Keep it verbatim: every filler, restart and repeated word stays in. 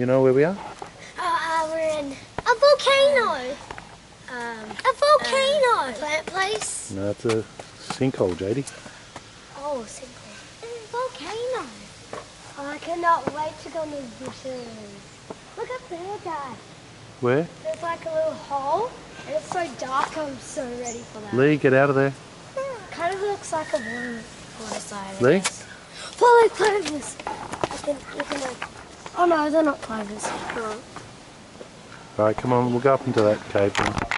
You know where we are? Uh, uh, we're in a volcano. Um, a volcano. Uh, a plant place. No, it's a sinkhole, J D. Oh, sinkhole. A volcano. Oh, I cannot wait to go in those bushes. Look up there, Dad. Where? There's like a little hole, and it's so dark. I'm so ready for that. Lee, get out of there. Kind of looks like a water, water slide. I Lee? guess. Well, like plovers. You can, you can like. Oh no, they're not plovers. No. Alright, come on, we'll go up into that cave then.